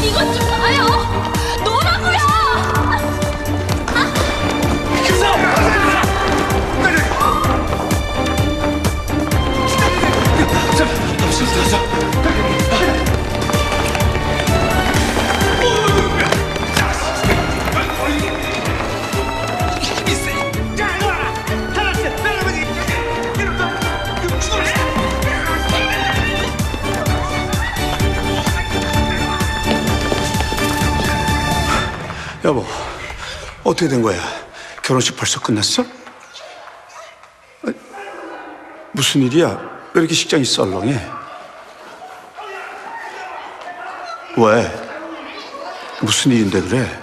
이것 좀 봐요. 노라고요. 여보, 어떻게 된 거야? 결혼식 벌써 끝났어? 무슨 일이야? 왜 이렇게 식장이 썰렁해? 왜? 무슨 일인데 그래?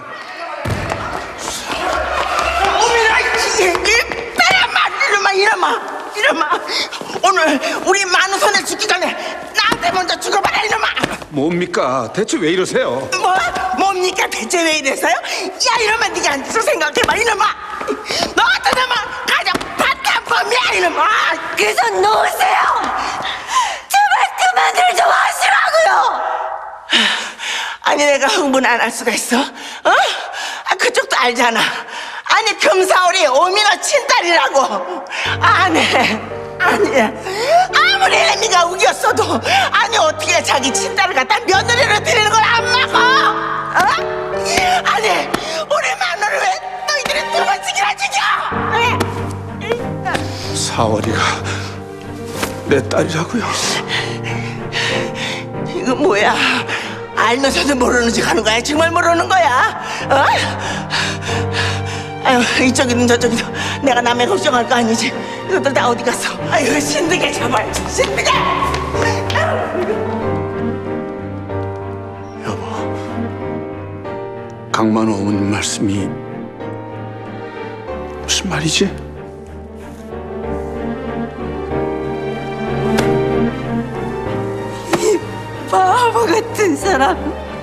이놈아 오늘 우리 만우 손에 죽기 전에 나한테 먼저 죽어봐라 이놈아. 뭡니까? 대체 왜 이러세요? 뭡니까 대체 왜 이래서요? 야 이놈아 네가 앉아서 생각해봐 이놈아. 너 같은 놈아 가장 바탕범이야 이놈아. 그래서 놓으세요. 제발 그만들 좀 하시라고요. 아니 내가 흥분 안 할 수가 있어? 그쪽도 알잖아. 아니 금사월이 오미너 친딸이라고. 아니 아무리 애미가 우겼어도 아니 어떻게 자기 친딸을 갖다 며느리로 드리는 걸 안 막어? 아니 우리 마누를 왜 너희들이 두 번씩이나 죽여? 사월이가 내 딸이라고요? 이거 뭐야? 알면서도 모르는 척 하는 거야? 정말 모르는 거야? 아유 이쪽이든 저쪽이든 내가 남의 걱정할 거 아니지. 이것들 다 어디 갔어? 아유 신들게 제발 신들게. 여보, 강만호 어머님 말씀이 무슨 말이지? 이 바보 같은 사람.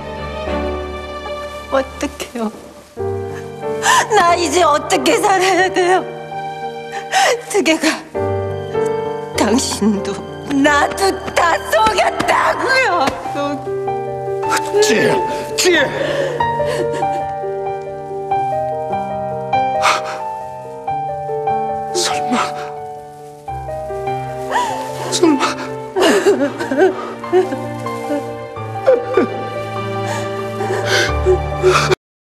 어떡해요? 나 이제 어떻게 살아야 돼요? 득해가 당신도 나도 다 속였다고요. 지혜! 설마